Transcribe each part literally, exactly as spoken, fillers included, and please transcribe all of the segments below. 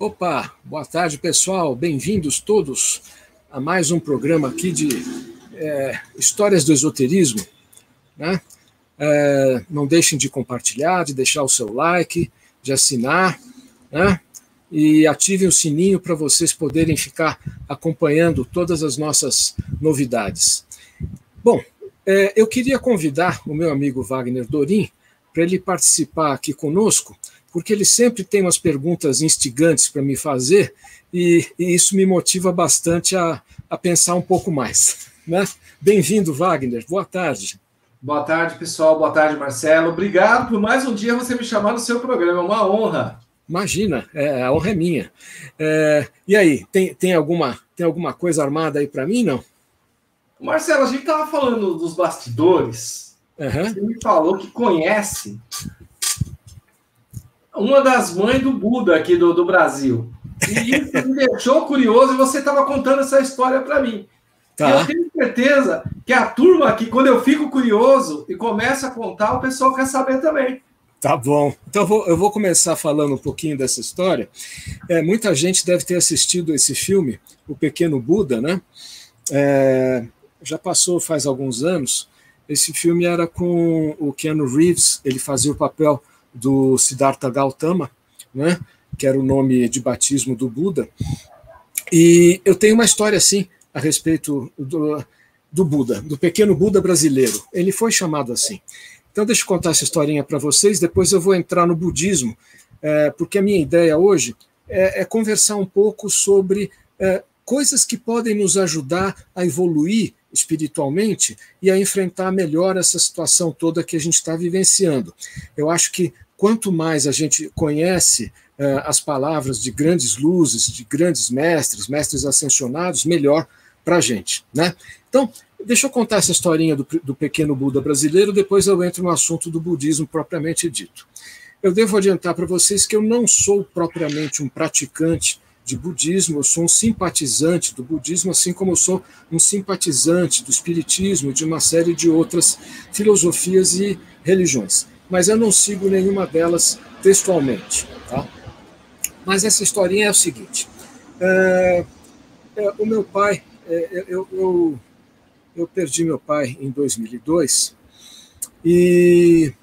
Opa, boa tarde, pessoal. Bem-vindos todos a mais um programa aqui de é, Histórias do Esoterismo, né? É, não deixem de compartilhar, de deixar o seu like, de assinar, né? E ativem o sininho para vocês poderem ficar acompanhando todas as nossas novidades. Bom, é, eu queria convidar o meu amigo Wagner Dorim para ele participar aqui conosco, porque ele sempre tem umas perguntas instigantes para me fazer, e, e isso me motiva bastante a, a pensar um pouco mais, né? Bem-vindo, Wagner. Boa tarde. Boa tarde, pessoal. Boa tarde, Marcelo. Obrigado por mais um dia você me chamar no seu programa. É uma honra. Imagina, é, a honra é minha. É, e aí, tem, tem, alguma, tem alguma coisa armada aí para mim, não? Marcelo, a gente estava falando dos bastidores. Uhum. Você me falou que conhece uma das mães do Buda aqui do, do Brasil. E isso me deixou curioso e você estava contando essa história para mim. Tá. E eu tenho certeza que a turma aqui, quando eu fico curioso e começo a contar, o pessoal quer saber também. Tá bom. Então eu vou, eu vou começar falando um pouquinho dessa história. É, muita gente deve ter assistido esse filme, O Pequeno Buda, né? É, já passou faz alguns anos. Esse filme era com o Keanu Reeves, ele fazia o papel do Siddhartha Gautama, né? Que era o nome de batismo do Buda. E eu tenho uma história assim a respeito do, do Buda, do pequeno Buda brasileiro. Ele foi chamado assim. Então, deixa eu contar essa historinha para vocês, depois eu vou entrar no budismo, é, porque a minha ideia hoje é, é conversar um pouco sobre é, coisas que podem nos ajudar a evoluir espiritualmente e a enfrentar melhor essa situação toda que a gente está vivenciando. Eu acho que quanto mais a gente conhece é, as palavras de grandes luzes, de grandes mestres, mestres ascensionados, melhor para a gente, né? Então, deixa eu contar essa historinha do, do pequeno Buda brasileiro, depois eu entro no assunto do budismo propriamente dito. Eu devo adiantar para vocês que eu não sou propriamente um praticante de budismo, eu sou um simpatizante do budismo, assim como eu sou um simpatizante do espiritismo e de uma série de outras filosofias e religiões. Mas eu não sigo nenhuma delas textualmente, tá? Mas essa historinha é o seguinte. É, é, o meu pai, é, eu... eu Eu perdi meu pai em dois mil e dois e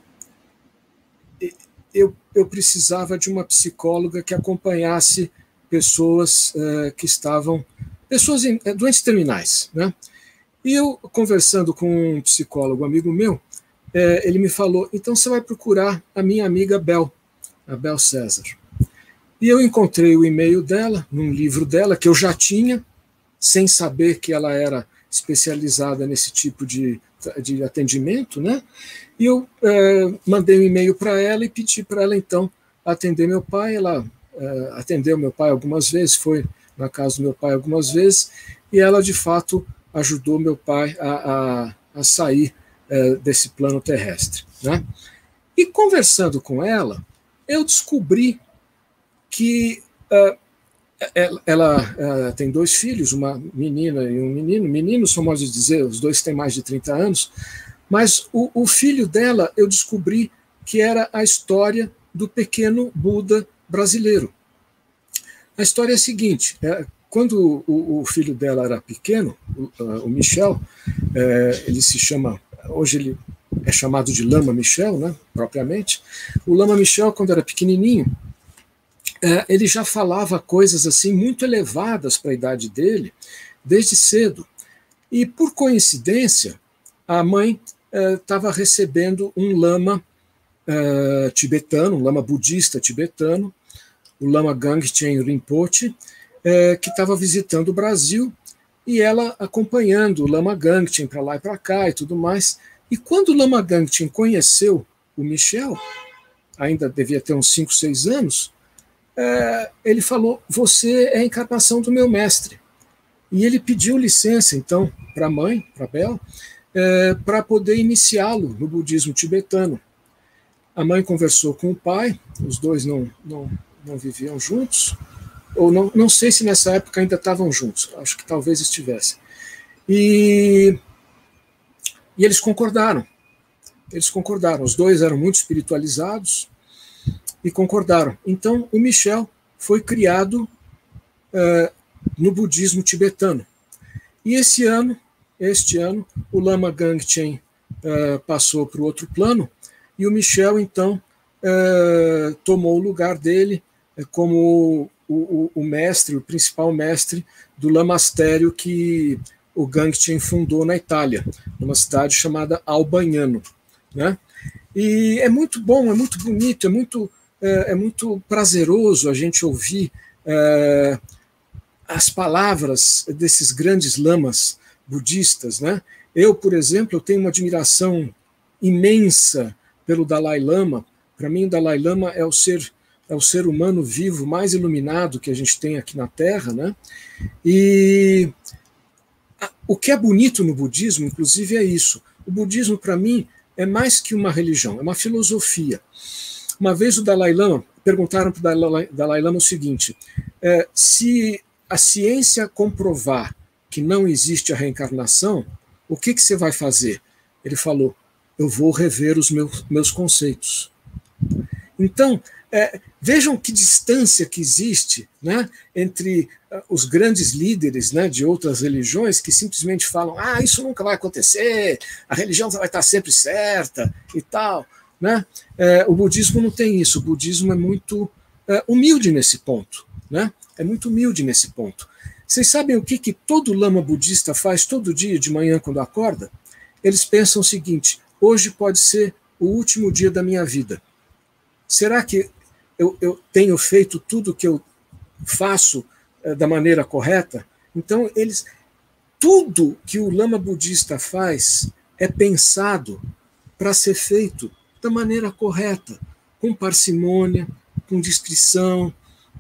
eu, eu precisava de uma psicóloga que acompanhasse pessoas uh, que estavam, pessoas em, doentes terminais, né? E eu, conversando com um psicólogo amigo meu, eh, ele me falou, então você vai procurar a minha amiga Bel, a Bel César. E eu encontrei o e-mail dela, num livro dela, que eu já tinha, sem saber que ela era especializada nesse tipo de, de atendimento, né? E eu é, mandei um e-mail para ela e pedi para ela, então, atender meu pai. Ela é, atendeu meu pai algumas vezes, foi na casa do meu pai algumas vezes, e ela, de fato, ajudou meu pai a, a, a sair é, desse plano terrestre, né? E conversando com ela, eu descobri que... É, Ela, ela, ela tem dois filhos, uma menina e um menino. Meninos, são modos de dizer, os dois têm mais de trinta anos. Mas o, o filho dela, eu descobri que era a história do pequeno Buda brasileiro. A história é a seguinte, é, quando o, o filho dela era pequeno, o, o Michel, é, ele se chama, hoje ele é chamado de Lama Michel, né, propriamente. O Lama Michel, quando era pequenininho, É, ele já falava coisas assim muito elevadas para a idade dele, desde cedo. E, por coincidência, a mãe estava é, recebendo um lama é, tibetano, um lama budista tibetano, o lama Gangchen Rinpoche, é, que estava visitando o Brasil, e ela acompanhando o lama Gangchen para lá e para cá e tudo mais. E quando o lama Gangchen conheceu o Michel, ainda devia ter uns cinco, seis anos, É, ele falou, você é a encarnação do meu mestre. E ele pediu licença, então, para a mãe, para a Bel, é, para poder iniciá-lo no budismo tibetano. A mãe conversou com o pai, os dois não, não, não viviam juntos, ou não, não sei se nessa época ainda estavam juntos, acho que talvez estivessem. E, e eles concordaram. Eles concordaram, os dois eram muito espiritualizados, e concordaram. Então, o Michel foi criado uh, no budismo tibetano. E esse ano, este ano, o Lama Gangchen uh, passou para o outro plano, e o Michel, então, uh, tomou o lugar dele uh, como o, o, o mestre, o principal mestre do lamastério que o Gangchen fundou na Itália, numa cidade chamada Albagnano, né? E é muito bom, é muito bonito, é muito, é, é muito prazeroso a gente ouvir é, as palavras desses grandes lamas budistas, né? Eu, por exemplo, eu tenho uma admiração imensa pelo Dalai Lama. Para mim, o Dalai Lama é o ser é o ser humano vivo mais iluminado que a gente tem aqui na Terra, né? E o que é bonito no budismo, inclusive, é isso. O budismo, para mim, é mais que uma religião, é uma filosofia. Uma vez o Dalai Lama, perguntaram para o Dalai, Dalai Lama o seguinte, é, se a ciência comprovar que não existe a reencarnação, o que, que você vai fazer? Ele falou, eu vou rever os meus, meus conceitos. Então, é, vejam que distância que existe, né, entre uh, os grandes líderes, né, de outras religiões que simplesmente falam, ah, isso nunca vai acontecer, a religião vai estar sempre certa e tal. Né? É, o budismo não tem isso, o budismo é muito é, humilde nesse ponto. Né? É muito humilde nesse ponto. Vocês sabem o que, que todo lama budista faz todo dia de manhã quando acorda? Eles pensam o seguinte, hoje pode ser o último dia da minha vida. Será que Eu, eu tenho feito tudo que eu faço uh, da maneira correta? Então, eles, tudo que o lama budista faz é pensado para ser feito da maneira correta, com parcimônia, com discrição.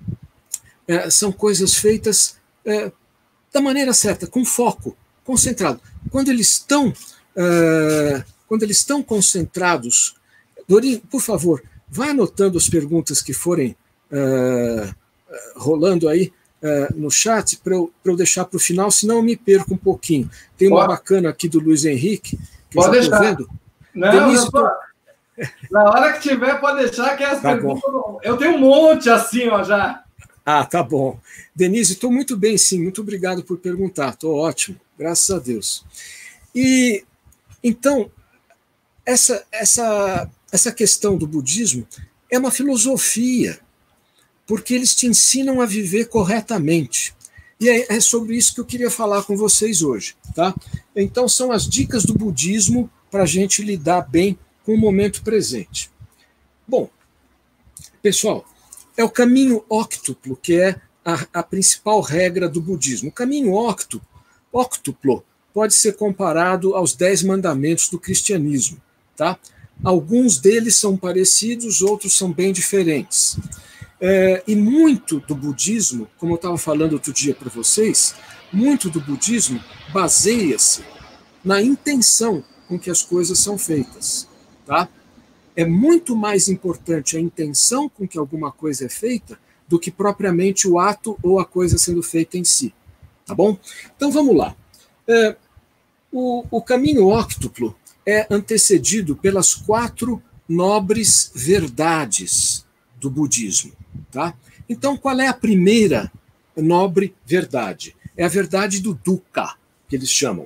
É, são coisas feitas é, da maneira certa, com foco, concentrado. Quando eles estão, uh, quando eles estão concentrados, Dorinho, por favor, vai anotando as perguntas que forem uh, rolando aí uh, no chat para eu, eu deixar para o final, senão eu me perco um pouquinho. Tem uma pode. bacana aqui do Luiz Henrique, que pode eu estou vendo. Não, Denise, não, na hora que tiver, pode deixar que as tá perguntas... Bom. Eu tenho um monte assim, ó, já. Ah, tá bom. Denise, estou muito bem, sim. Muito obrigado por perguntar. Estou ótimo, graças a Deus. E, então, essa... essa Essa questão do budismo é uma filosofia, porque eles te ensinam a viver corretamente. E é sobre isso que eu queria falar com vocês hoje. Tá? Então, são as dicas do budismo para a gente lidar bem com o momento presente. Bom, pessoal, é o caminho óctuplo que é a, a principal regra do budismo. O caminho óctuplo, óctuplo pode ser comparado aos dez mandamentos do cristianismo. Tá? Alguns deles são parecidos, outros são bem diferentes. É, e muito do budismo, como eu estava falando outro dia para vocês, muito do budismo baseia-se na intenção com que as coisas são feitas. Tá? É muito mais importante a intenção com que alguma coisa é feita do que propriamente o ato ou a coisa sendo feita em si. Tá bom? Então vamos lá. É, o, o caminho óctuplo é antecedido pelas quatro nobres verdades do budismo. Tá? Então, qual é a primeira nobre verdade? É a verdade do dukkha, que eles chamam.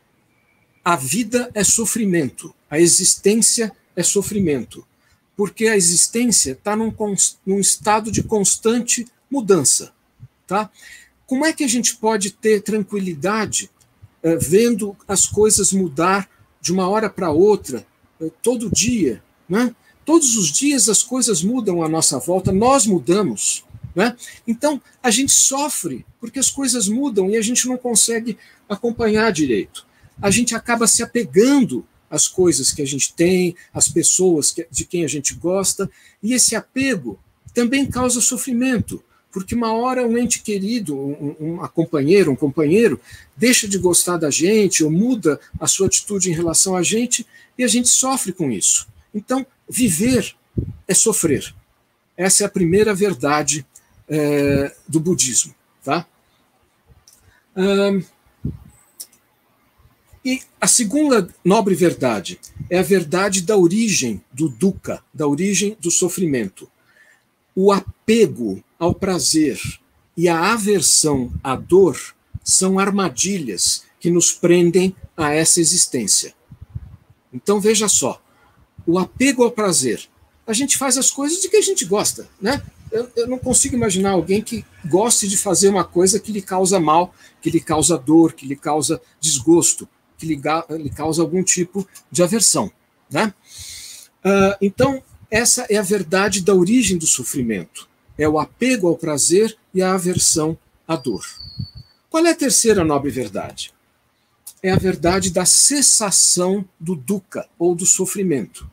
A vida é sofrimento, a existência é sofrimento, porque a existência está num, num estado de constante mudança. Tá? Como é que a gente pode ter tranquilidade eh, vendo as coisas mudar de uma hora para outra, todo dia, né? Todos os dias as coisas mudam à nossa volta, nós mudamos, né? Então a gente sofre porque as coisas mudam e a gente não consegue acompanhar direito. A gente acaba se apegando às coisas que a gente tem, às pessoas de quem a gente gosta, e esse apego também causa sofrimento, porque uma hora um ente querido, um, um companheiro, um companheiro, deixa de gostar da gente ou muda a sua atitude em relação a gente e a gente sofre com isso. Então, viver é sofrer. Essa é a primeira verdade é, do budismo. Tá? Hum, e a segunda nobre verdade é a verdade da origem do dukkha, da origem do sofrimento. o apego ao prazer e a aversão à dor são armadilhas que nos prendem a essa existência. Então, veja só, o apego ao prazer. A gente faz as coisas de que a gente gosta, né? Eu, eu não consigo imaginar alguém que goste de fazer uma coisa que lhe causa mal, que lhe causa dor, que lhe causa desgosto, que lhe, lhe causa algum tipo de aversão, né? Uh, então, essa é a verdade da origem do sofrimento. É o apego ao prazer e a aversão à dor. Qual é a terceira nobre verdade? É a verdade da cessação do dukkha, ou do sofrimento.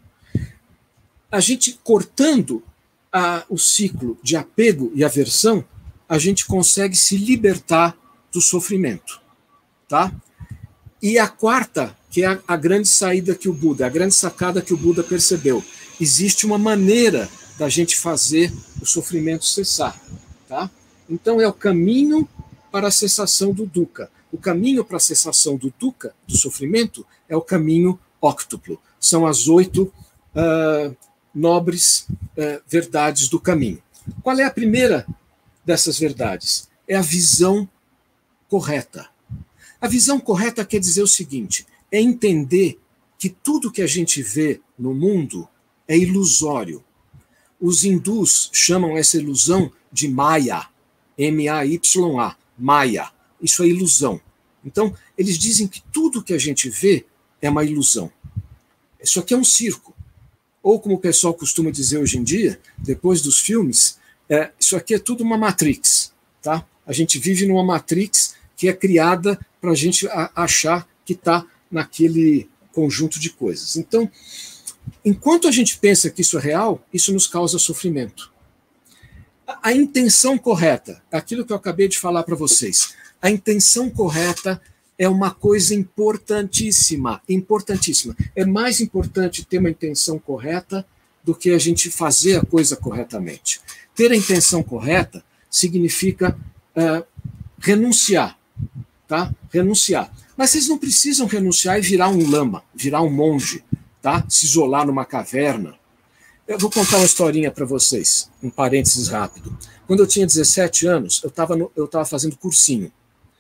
A gente, cortando a, o ciclo de apego e aversão, a gente consegue se libertar do sofrimento. Tá? E a quarta, que é a, a grande saída que o Buda, a grande sacada que o Buda percebeu, existe uma maneira da gente fazer o sofrimento cessar. Tá? Então é o caminho para a cessação do dukkha. O caminho para a cessação do dukkha, do sofrimento, é o caminho óctuplo. São as oito uh, nobres uh, verdades do caminho. Qual é a primeira dessas verdades? É a visão correta. A visão correta quer dizer o seguinte, é entender que tudo que a gente vê no mundo é ilusório. Os hindus chamam essa ilusão de Maya, M A Y A, Maya. Isso é ilusão. Então, eles dizem que tudo que a gente vê é uma ilusão. Isso aqui é um circo. Ou, como o pessoal costuma dizer hoje em dia, depois dos filmes, é, isso aqui é tudo uma Matrix. Tá? A gente vive numa Matrix que é criada para a gente achar que está naquele conjunto de coisas. Então, enquanto a gente pensa que isso é real, isso nos causa sofrimento. A, a intenção correta, aquilo que eu acabei de falar para vocês, a intenção correta é uma coisa importantíssima, importantíssima. É mais importante ter uma intenção correta do que a gente fazer a coisa corretamente. Ter a intenção correta significa uh, renunciar, tá? Renunciar. Mas vocês não precisam renunciar e virar um lama, virar um monge, tá? Se isolar numa caverna. Eu vou contar uma historinha para vocês, um parênteses rápido. Quando eu tinha dezessete anos, eu estava eu estava fazendo cursinho.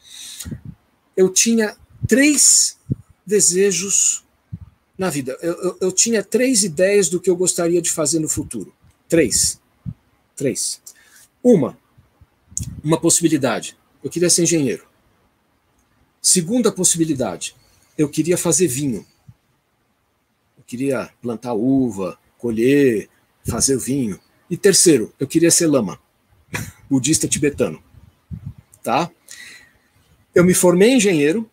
Eu tinha três desejos na vida. Eu, eu, eu tinha três ideias do que eu gostaria de fazer no futuro. Três. Três. Uma, uma possibilidade. Eu queria ser engenheiro. Segunda possibilidade. Eu queria fazer vinho. Eu queria plantar uva, colher, fazer vinho. E terceiro, eu queria ser lama, budista tibetano. Tá? Eu me formei engenheiro,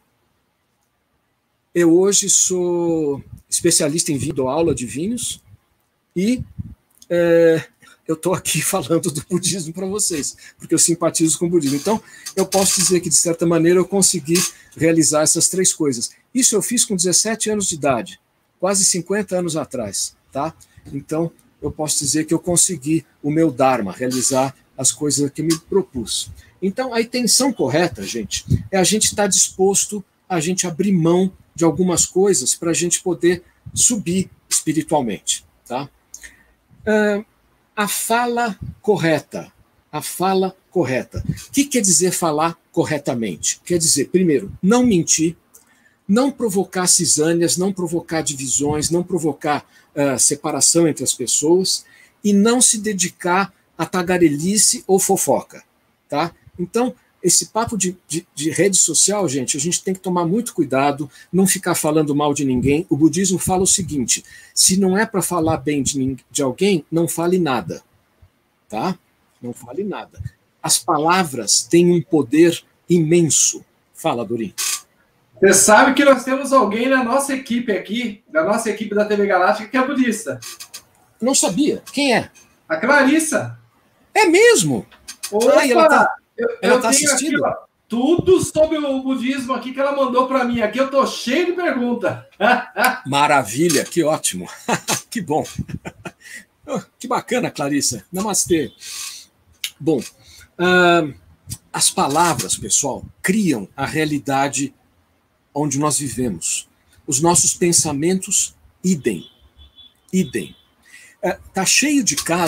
eu hoje sou especialista em vinho, dou aula de vinhos, e é, eu estou aqui falando do budismo para vocês, porque eu simpatizo com o budismo. Então, eu posso dizer que, de certa maneira, eu consegui realizar essas três coisas. Isso eu fiz com dezessete anos de idade, quase cinquenta anos atrás. Tá? Então, eu posso dizer que eu consegui o meu dharma, realizar as coisas que me propus. Então, a intenção correta, gente, é a gente estar disposto a gente abrir mão de algumas coisas para a gente poder subir espiritualmente. Tá? Uh, a fala correta. A fala correta. O que quer dizer falar corretamente? Quer dizer, primeiro, não mentir, não provocar cisânias, não provocar divisões, não provocar uh, separação entre as pessoas e não se dedicar a tagarelice ou fofoca. Tá? Então, esse papo de, de, de rede social, gente, a gente tem que tomar muito cuidado, não ficar falando mal de ninguém. O budismo fala o seguinte, se não é para falar bem de, de alguém, não fale nada. Tá? Não fale nada. As palavras têm um poder imenso. Fala, Dorim. Você sabe que nós temos alguém na nossa equipe aqui, da nossa equipe da T V Galáctica, que é budista. Não sabia. Quem é? A Clarissa. É mesmo? Opa, Ai, ela tá, eu, ela eu tá tenho assistindo? Aqui, ó, tudo sobre o budismo aqui que ela mandou para mim. Aqui eu tô cheio de perguntas. Maravilha, que ótimo. Que bom. Que bacana, Clarissa. Namastê. Bom, uh, as palavras, pessoal, criam a realidade onde nós vivemos. Os nossos pensamentos, idem. Idem. Uh, tá cheio de caso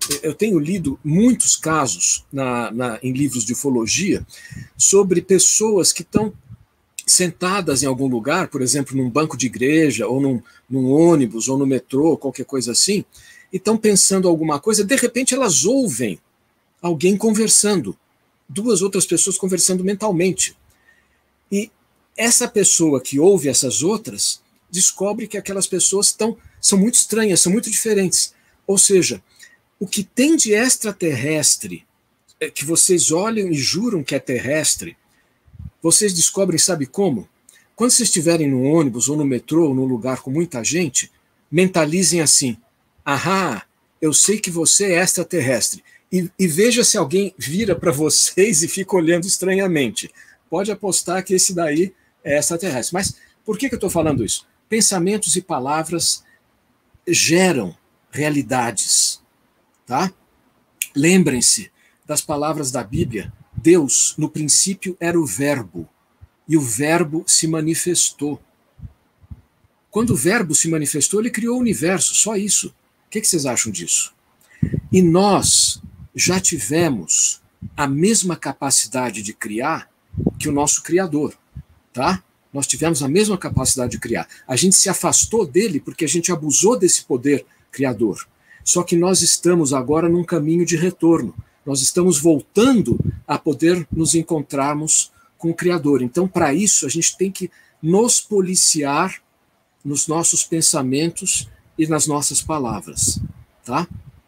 eu tenho lido muitos casos na, na, em livros de ufologia sobre pessoas que estão sentadas em algum lugar, por exemplo, num banco de igreja, ou num, num ônibus, ou no metrô, qualquer coisa assim, e estão pensando alguma coisa, de repente elas ouvem alguém conversando, duas outras pessoas conversando mentalmente. E essa pessoa que ouve essas outras descobre que aquelas pessoas tão, são muito estranhas, são muito diferentes. Ou seja, o que tem de extraterrestre, que vocês olham e juram que é terrestre, vocês descobrem, sabe como? Quando vocês estiverem no ônibus, ou no metrô, ou num lugar com muita gente, mentalizem assim: ahá, eu sei que você é extraterrestre. E, e veja se alguém vira para vocês e fica olhando estranhamente. Pode apostar que esse daí é extraterrestre. Mas por que, que eu estou falando isso? Pensamentos e palavras geram realidades. Tá? Lembrem-se das palavras da Bíblia. Deus, no princípio, era o verbo, e o verbo se manifestou. Quando o verbo se manifestou, ele criou o universo, só isso. O que, que vocês acham disso? E nós já tivemos a mesma capacidade de criar que o nosso Criador, tá? Nós tivemos a mesma capacidade de criar. A gente se afastou dele porque a gente abusou desse poder criador. Só que nós estamos agora num caminho de retorno. Nós estamos voltando a poder nos encontrarmos com o Criador. Então, para isso, a gente tem que nos policiar nos nossos pensamentos e nas nossas palavras, tá?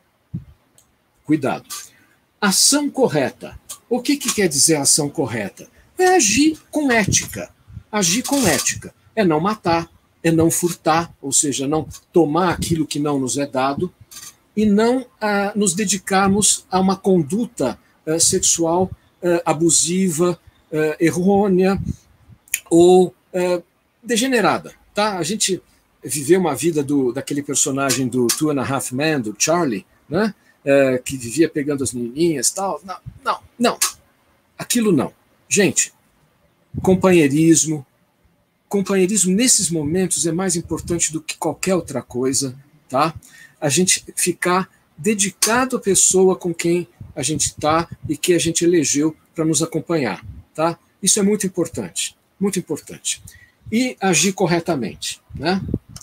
Cuidado. Ação correta. O que, que quer dizer ação correta? É agir com ética. Agir com ética. É não matar, é não furtar, ou seja, não tomar aquilo que não nos é dado, e não ah, nos dedicarmos a uma conduta ah, sexual ah, abusiva, ah, errônea ou ah, degenerada. Tá? A gente viveu uma vida do, daquele personagem do Two and a Half Men, do Charlie, né? Ah, que vivia pegando as menininhas e tal. Não, não, não. Aquilo não. Gente, companheirismo. Companheirismo nesses momentos é mais importante do que qualquer outra coisa, tá? A gente ficar dedicado à pessoa com quem a gente está e que a gente elegeu para nos acompanhar, tá? Isso é muito importante, muito importante. E agir corretamente, né?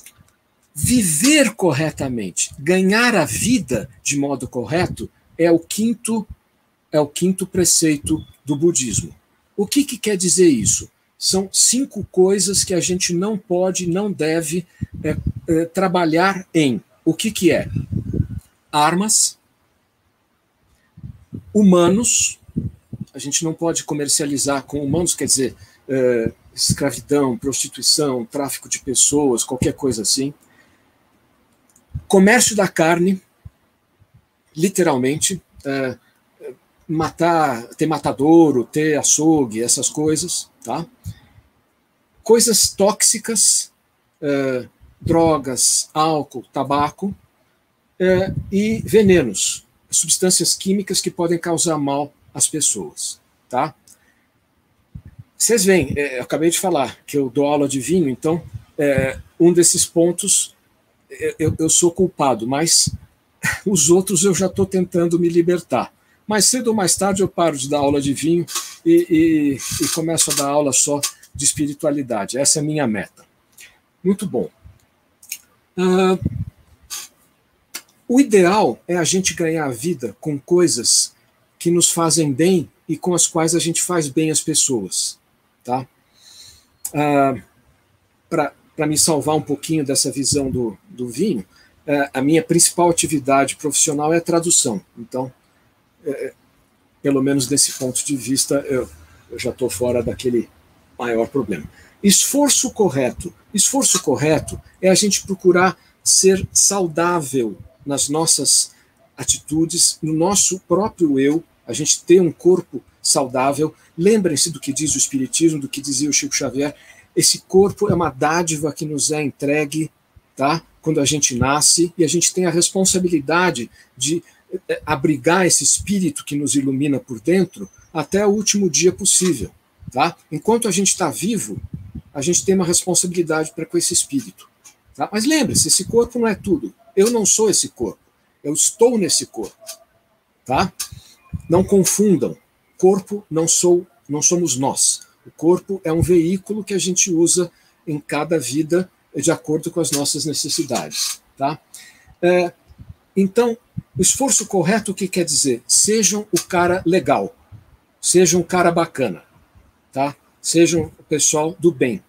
Viver corretamente, ganhar a vida de modo correto é o quinto, é o quinto preceito do budismo. O que, que quer dizer isso? São cinco coisas que a gente não pode, não deve é, é, trabalhar em. O que, que é? Armas, humanos, a gente não pode comercializar com humanos, quer dizer, é, escravidão, prostituição, tráfico de pessoas, qualquer coisa assim. Comércio da carne, literalmente, é, matar, ter matadouro, ter açougue, essas coisas, tá? Coisas tóxicas, é, drogas, álcool, tabaco, é, e venenos, substâncias químicas que podem causar mal às pessoas, tá? Vocês veem, é, eu acabei de falar que eu dou aula de vinho, então é, um desses pontos eu, eu sou culpado, mas os outros eu já estou tentando me libertar. Mais cedo ou mais tarde eu paro de dar aula de vinho e, e, e começo a dar aula só de espiritualidade. Essa é a minha meta. Muito bom. Uh, o ideal é a gente ganhar a vida com coisas que nos fazem bem e com as quais a gente faz bem as pessoas. Tá? Uh, Para me salvar um pouquinho dessa visão do, do vinho, uh, a minha principal atividade profissional é a tradução. Então, uh, pelo menos desse ponto de vista, eu, eu já estou fora daquele maior problema. Esforço correto. Esforço correto é a gente procurar ser saudável nas nossas atitudes, no nosso próprio eu, a gente ter um corpo saudável. Lembrem-se do que diz o Espiritismo, do que dizia o Chico Xavier. Esse corpo é uma dádiva que nos é entregue, tá? Quando a gente nasce, e a gente tem a responsabilidade de abrigar esse espírito que nos ilumina por dentro até o último dia possível. Tá? Enquanto a gente está vivo, a gente tem uma responsabilidade para com esse espírito. Tá? Mas lembre-se, esse corpo não é tudo. Eu não sou esse corpo. Eu estou nesse corpo. Tá? Não confundam. Corpo não, sou, não somos nós. O corpo é um veículo que a gente usa em cada vida de acordo com as nossas necessidades. Tá? É, então, o esforço correto, o que quer dizer? Sejam o cara legal. Sejam o cara bacana. Tá? Sejam o pessoal do bem.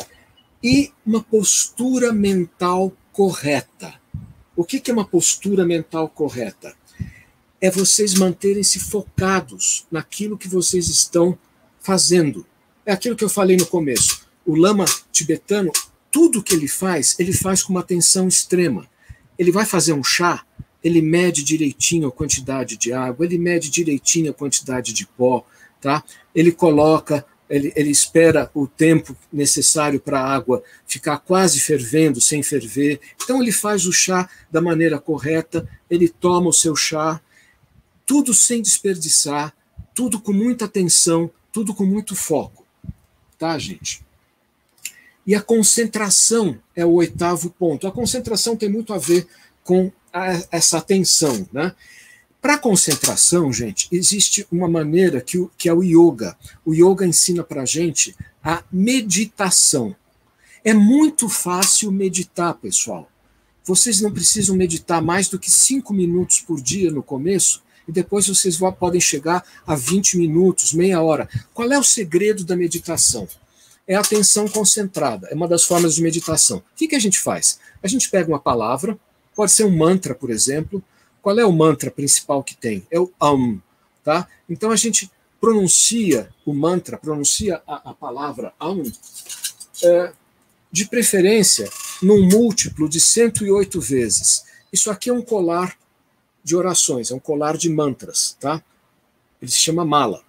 E uma postura mental correta. O que é uma postura mental correta? É vocês manterem-se focados naquilo que vocês estão fazendo. É aquilo que eu falei no começo. O lama tibetano, tudo que ele faz, ele faz com uma atenção extrema. Ele vai fazer um chá, ele mede direitinho a quantidade de água, ele mede direitinho a quantidade de pó, tá? Ele coloca, ele, ele espera o tempo necessário para a água ficar quase fervendo, sem ferver. Então ele faz o chá da maneira correta, ele toma o seu chá, tudo sem desperdiçar, tudo com muita atenção, tudo com muito foco. Tá, gente? E a concentração é o oitavo ponto. A concentração tem muito a ver com a, essa atenção, né? Para concentração, gente, existe uma maneira que, o, que é o yoga. O yoga ensina para a gente a meditação. É muito fácil meditar, pessoal. Vocês não precisam meditar mais do que cinco minutos por dia no começo, e depois vocês vão, podem chegar a vinte minutos, meia hora. Qual é o segredo da meditação? É a atenção concentrada, é uma das formas de meditação. O que, que a gente faz? A gente pega uma palavra, pode ser um mantra, por exemplo. Qual é o mantra principal que tem? É o Om, tá? Então a gente pronuncia o mantra, pronuncia a, a palavra Om, é, de preferência num múltiplo de cento e oito vezes. Isso aqui é um colar de orações, é um colar de mantras, tá? Ele se chama mala.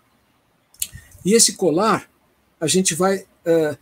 E esse colar, a gente vai é,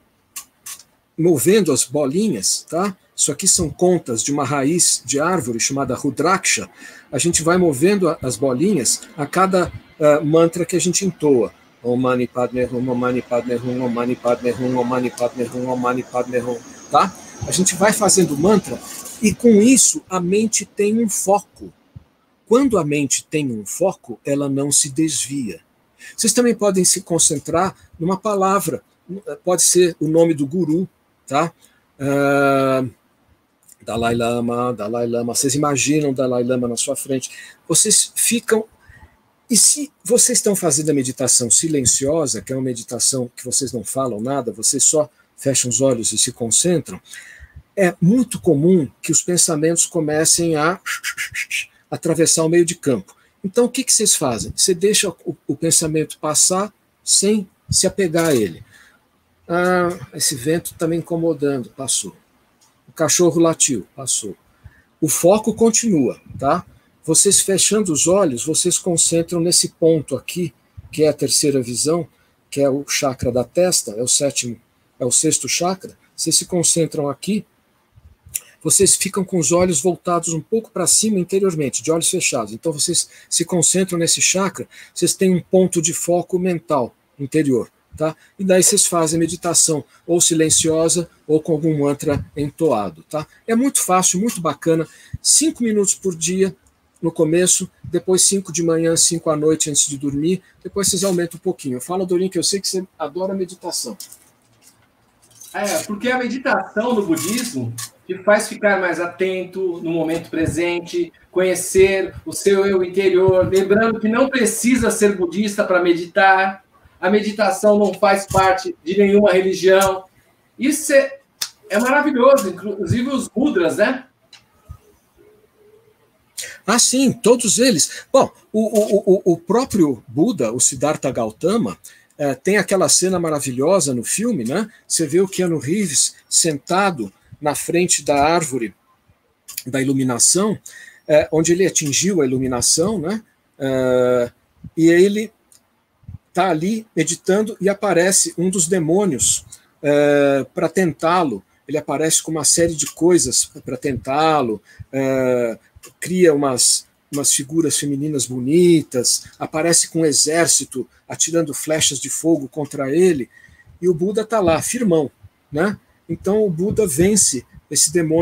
movendo as bolinhas, tá? Isso aqui são contas de uma raiz de árvore chamada Rudraksha. A gente vai movendo as bolinhas a cada uh, mantra que a gente entoa. Om Mani Padme Hum, Om Mani Padme Hum, Om Mani Padme Hum, Om Mani Padme Hum, Om Mani Padme Hum, tá? A gente vai fazendo mantra e com isso a mente tem um foco. Quando a mente tem um foco, ela não se desvia. Vocês também podem se concentrar numa palavra. Pode ser o nome do guru, tá? Uh, Dalai Lama, Dalai Lama. Vocês imaginam o Dalai Lama na sua frente. Vocês ficam... E se vocês estão fazendo a meditação silenciosa, que é uma meditação que vocês não falam nada, vocês só fecham os olhos e se concentram, é muito comum que os pensamentos comecem a atravessar o meio de campo. Então, o que, que vocês fazem? Você deixa o, o pensamento passar sem se apegar a ele. Ah, esse vento está me incomodando, passou. O cachorro latiu, passou. O foco continua, tá? Vocês fechando os olhos, vocês concentram nesse ponto aqui, que é a terceira visão, que é o chakra da testa, é o sétimo, é o sexto chakra. Vocês se concentram aqui, vocês ficam com os olhos voltados um pouco para cima interiormente, de olhos fechados. Então vocês se concentram nesse chakra, vocês têm um ponto de foco mental interior, tá? E daí vocês fazem meditação ou silenciosa ou com algum mantra entoado, tá? É muito fácil, muito bacana, cinco minutos por dia no começo, depois cinco de manhã, cinco à noite antes de dormir, depois vocês aumentam um pouquinho. Fala, Dorinho, que eu sei que você adora meditação. É, porque a meditação no budismo te faz ficar mais atento no momento presente, conhecer o seu eu interior, lembrando que não precisa ser budista para meditar, a meditação não faz parte de nenhuma religião. Isso é, é maravilhoso, inclusive os Budas, né? Ah, sim, todos eles. Bom, o, o, o próprio Buda, o Siddhartha Gautama, é, tem aquela cena maravilhosa no filme, né? Você vê o Keanu Reeves sentado na frente da árvore da iluminação, é, onde ele atingiu a iluminação, né? É, e ele está ali meditando e aparece um dos demônios é, para tentá-lo. Ele aparece com uma série de coisas para tentá-lo, é, cria umas, umas figuras femininas bonitas, aparece com um exército atirando flechas de fogo contra ele, e o Buda está lá, firmão, né? Então o Buda vence esse demônio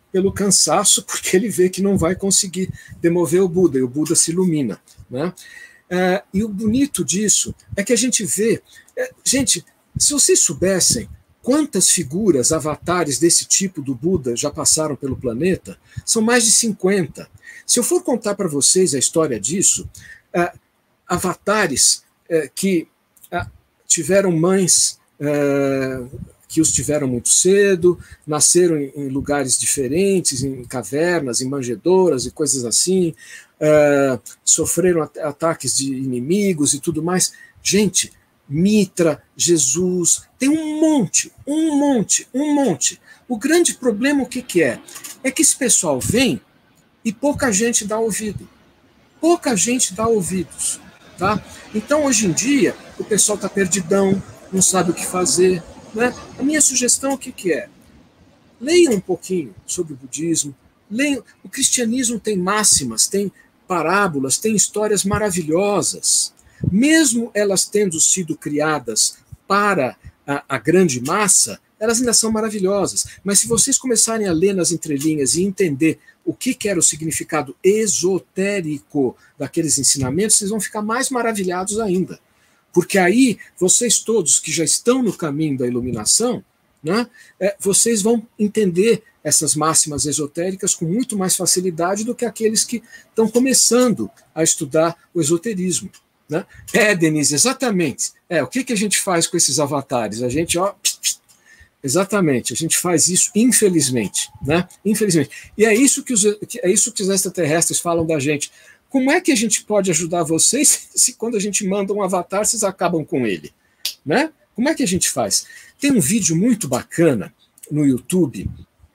pelo cansaço, porque ele vê que não vai conseguir demover o Buda, e o Buda se ilumina, né? É, e o bonito disso é que a gente vê... É, gente, se vocês soubessem quantas figuras, avatares desse tipo do Buda já passaram pelo planeta, são mais de cinquenta. Se eu for contar para vocês a história disso, é, avatares é, que é, tiveram mães é, que os tiveram muito cedo, nasceram em, em lugares diferentes, em cavernas, em manjedouras e coisas assim, é, sofreram at- ataques de inimigos e tudo mais. Gente, Mitra, Jesus, tem um monte, um monte, um monte. O grande problema, o que, que é? É que esse pessoal vem e pouca gente dá ouvido. Pouca gente dá ouvidos. Tá? Então, hoje em dia, o pessoal está perdidão, não sabe o que fazer. Né? A minha sugestão, o que, que é? Leiam um pouquinho sobre o budismo. Leiam. O cristianismo tem máximas, tem parábolas, tem histórias maravilhosas. Mesmo elas tendo sido criadas para a, a grande massa, elas ainda são maravilhosas. Mas se vocês começarem a ler nas entrelinhas e entender o que, que era o significado esotérico daqueles ensinamentos, vocês vão ficar mais maravilhados ainda. Porque aí, vocês todos que já estão no caminho da iluminação, né, é, vocês vão entender essas máximas esotéricas com muito mais facilidade do que aqueles que estão começando a estudar o esoterismo. Né? É, Denise, exatamente. É, o que, que a gente faz com esses avatares? A gente, ó, exatamente, a gente faz isso, infelizmente, né? Infelizmente. E é isso que os, é isso que os extraterrestres falam da gente. Como é que a gente pode ajudar vocês se quando a gente manda um avatar, vocês acabam com ele? Né? Como é que a gente faz? Tem um vídeo muito bacana no YouTube,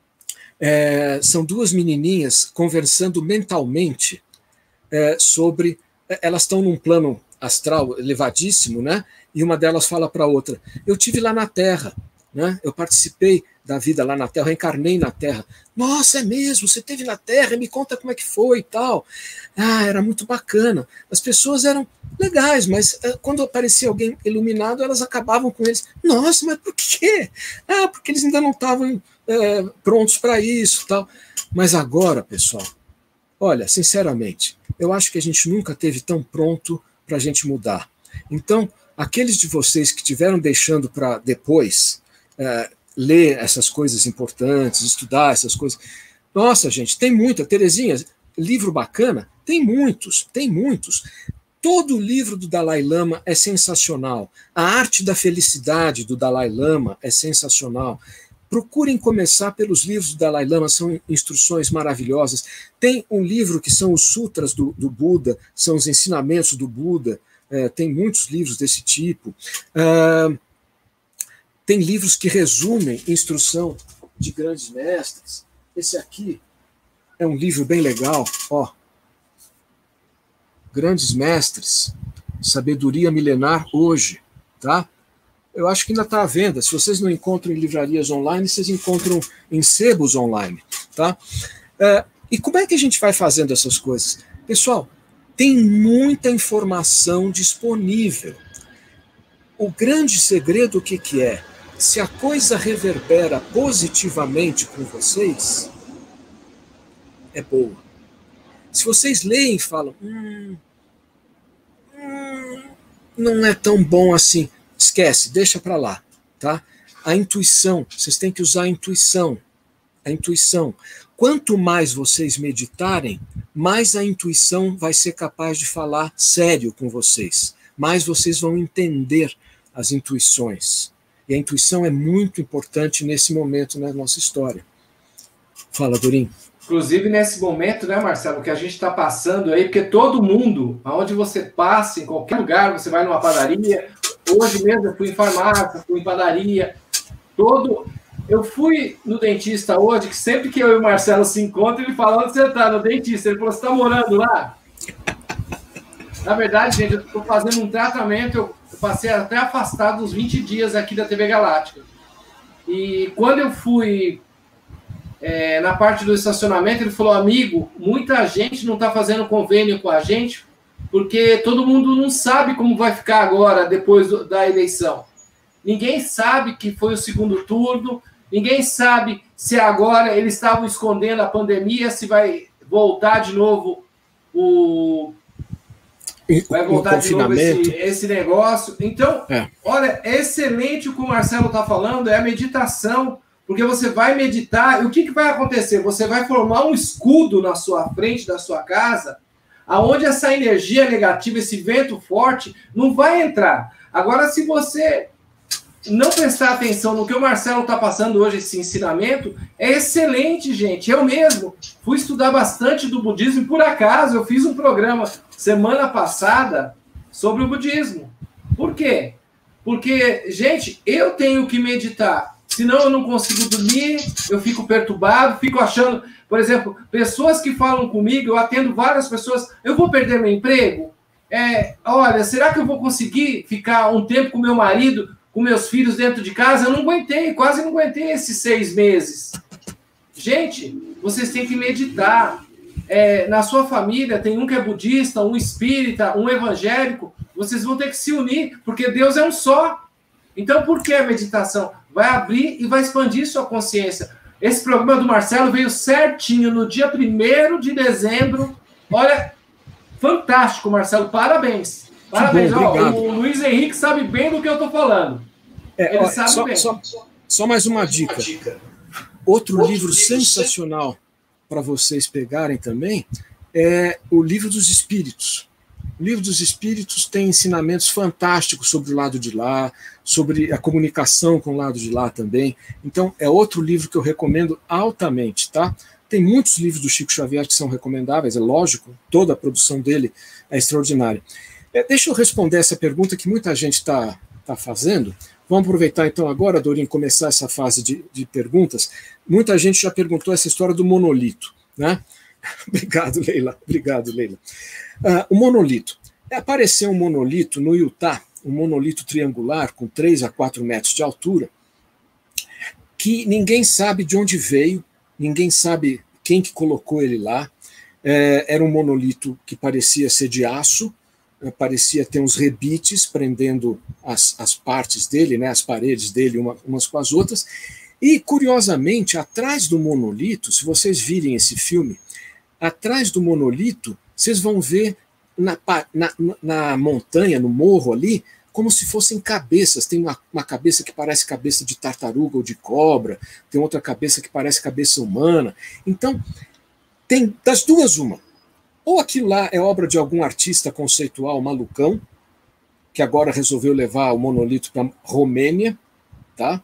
é, são duas menininhas conversando mentalmente é, sobre... Elas estão num plano astral elevadíssimo, né? E uma delas fala para a outra, eu tive lá na Terra, né? Eu participei da vida lá na Terra, eu encarnei na Terra. Nossa, é mesmo? Você esteve na Terra? Me conta como é que foi e tal. Ah, era muito bacana. As pessoas eram legais, mas uh, quando aparecia alguém iluminado, elas acabavam com eles. Nossa, mas por quê? Ah, porque eles ainda não estavam uh, prontos para isso, tal. Mas agora, pessoal, olha, sinceramente, eu acho que a gente nunca teve tão pronto para a gente mudar. Então, aqueles de vocês que estiveram deixando para depois é, ler essas coisas importantes, estudar essas coisas... Nossa, gente, tem muita. Terezinha, livro bacana? Tem muitos, tem muitos. Todo o livro do Dalai Lama é sensacional. A Arte da Felicidade do Dalai Lama é sensacional. Procurem começar pelos livros do Dalai Lama, são instruções maravilhosas. Tem um livro que são os sutras do, do Buda, são os ensinamentos do Buda, é, tem muitos livros desse tipo. Ah, tem livros que resumem instrução de grandes mestres. Esse aqui é um livro bem legal, ó. Grandes Mestres, Sabedoria Milenar Hoje, tá? Eu acho que ainda está à venda. Se vocês não encontram em livrarias online, vocês encontram em sebos online. Tá? Uh, e como é que a gente vai fazendo essas coisas? Pessoal, tem muita informação disponível. O grande segredo, o que, que é? Se a coisa reverbera positivamente com vocês, é boa. Se vocês leem e falam, hum, hum, não é tão bom assim, esquece, deixa para lá, tá? A intuição, vocês têm que usar a intuição. A intuição. Quanto mais vocês meditarem, mais a intuição vai ser capaz de falar sério com vocês. Mais vocês vão entender as intuições. E a intuição é muito importante nesse momento na nossa história. Fala, Dorim. Inclusive nesse momento, né, Marcelo, que a gente está passando aí, porque todo mundo, aonde você passa, em qualquer lugar, você vai numa padaria. Hoje mesmo eu fui em farmácia, fui em padaria, todo... Eu fui no dentista hoje, que sempre que eu e o Marcelo se encontram, ele fala, onde você está? No dentista. Ele falou, você está morando lá? Na verdade, gente, eu estou fazendo um tratamento, eu passei até afastado uns vinte dias aqui da T V Galáctica. E quando eu fui é, na parte do estacionamento, ele falou, amigo, muita gente não está fazendo convênio com a gente, porque todo mundo não sabe como vai ficar agora, depois do, da eleição. Ninguém sabe que foi o segundo turno, Ninguém sabe se agora eles estavam escondendo a pandemia, se vai voltar de novo o... Vai voltar de novo esse, esse negócio. Então, é. olha, é excelente o que o Marcelo está falando, é a meditação, porque você vai meditar, e o que, que vai acontecer? Você vai formar um escudo na sua frente da sua casa, aonde essa energia negativa, esse vento forte, não vai entrar. Agora, se você não prestar atenção no que o Marcelo está passando hoje, esse ensinamento, é excelente, gente. Eu mesmo fui estudar bastante do budismo, e por acaso eu fiz um programa semana passada sobre o budismo. Por quê? Porque, gente, eu tenho que meditar, senão eu não consigo dormir, eu fico perturbado, fico achando... Por exemplo, pessoas que falam comigo, eu atendo várias pessoas, eu vou perder meu emprego? É, olha, será que eu vou conseguir ficar um tempo com meu marido, com meus filhos dentro de casa? Eu não aguentei, quase não aguentei esses seis meses. Gente, vocês têm que meditar. É, na sua família tem um que é budista, um espírita, um evangélico, vocês vão ter que se unir, porque Deus é um só. Então, por que a meditação? Vai abrir e vai expandir sua consciência. Esse programa do Marcelo veio certinho no dia primeiro de dezembro. Olha, fantástico, Marcelo, parabéns. Parabéns. Bom, ó, o Luiz Henrique sabe bem do que eu estou falando. É, Ele ó, sabe só, bem. Só, só mais uma dica. Outro, Outro livro, livro sensacional para vocês pegarem também é o Livro dos Espíritos. O Livro dos Espíritos tem ensinamentos fantásticos sobre o lado de lá, sobre a comunicação com o lado de lá também. Então, é outro livro que eu recomendo altamente, tá? Tem muitos livros do Chico Xavier que são recomendáveis, é lógico, toda a produção dele é extraordinária. É, deixa eu responder essa pergunta que muita gente está tá fazendo. Vamos aproveitar então agora, Dorinho, começar essa fase de, de perguntas. Muita gente já perguntou essa história do monolito, né? Obrigado, Leila. Obrigado, Leila. Uh, o monolito. Apareceu um monolito no Utah, um monolito triangular com três a quatro metros de altura, que ninguém sabe de onde veio, ninguém sabe quem que colocou ele lá. É, era um monolito que parecia ser de aço, parecia ter uns rebites prendendo as, as partes dele, né, as paredes dele uma, umas com as outras. E, curiosamente, atrás do monolito, se vocês virem esse filme, atrás do monolito, vocês vão ver na, na, na montanha, no morro ali, como se fossem cabeças. Tem uma, uma cabeça que parece cabeça de tartaruga ou de cobra, tem outra cabeça que parece cabeça humana. Então, tem das duas uma. Ou aquilo lá é obra de algum artista conceitual malucão, que agora resolveu levar o monolito para a Romênia, tá?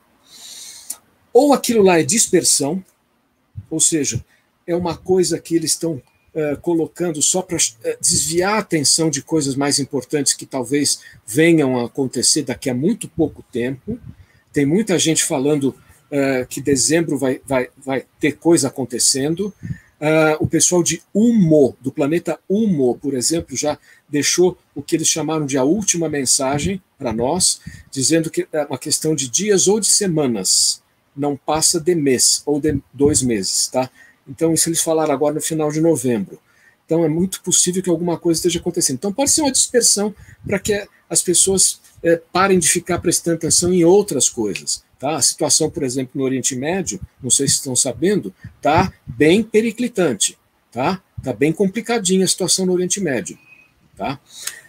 Ou aquilo lá é dispersão, ou seja, é uma coisa que eles estão uh, colocando só para uh, desviar a atenção de coisas mais importantes que talvez venham a acontecer daqui a muito pouco tempo. Tem muita gente falando uh, que dezembro vai, vai, vai ter coisa acontecendo. Uh, o pessoal de Humo, do planeta Humo, por exemplo, já deixou o que eles chamaram de a última mensagem para nós, dizendo que é uma questão de dias ou de semanas, não passa de mês ou de dois meses, tá? Então, isso eles falaram agora no final de novembro. Então, é muito possível que alguma coisa esteja acontecendo. Então, pode ser uma dispersão para que as pessoas é, parem de ficar prestando atenção em outras coisas. Tá? A situação, por exemplo, no Oriente Médio, não sei se estão sabendo, está bem periclitante. Tá? Tá bem complicadinha a situação no Oriente Médio. Tá?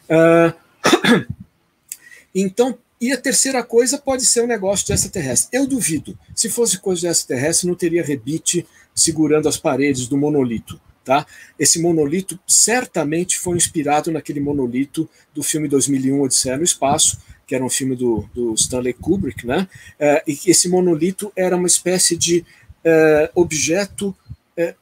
Uh, então, e a terceira coisa pode ser um negócio de extraterrestre. Eu duvido. Se fosse coisa de extraterrestre, não teria rebite segurando as paredes do monolito. Tá? Esse monolito certamente foi inspirado naquele monolito do filme dois mil e um, Odisseia no Espaço, que era um filme do, do Stanley Kubrick, né? Uh, e esse monolito era uma espécie de uh, objeto uh,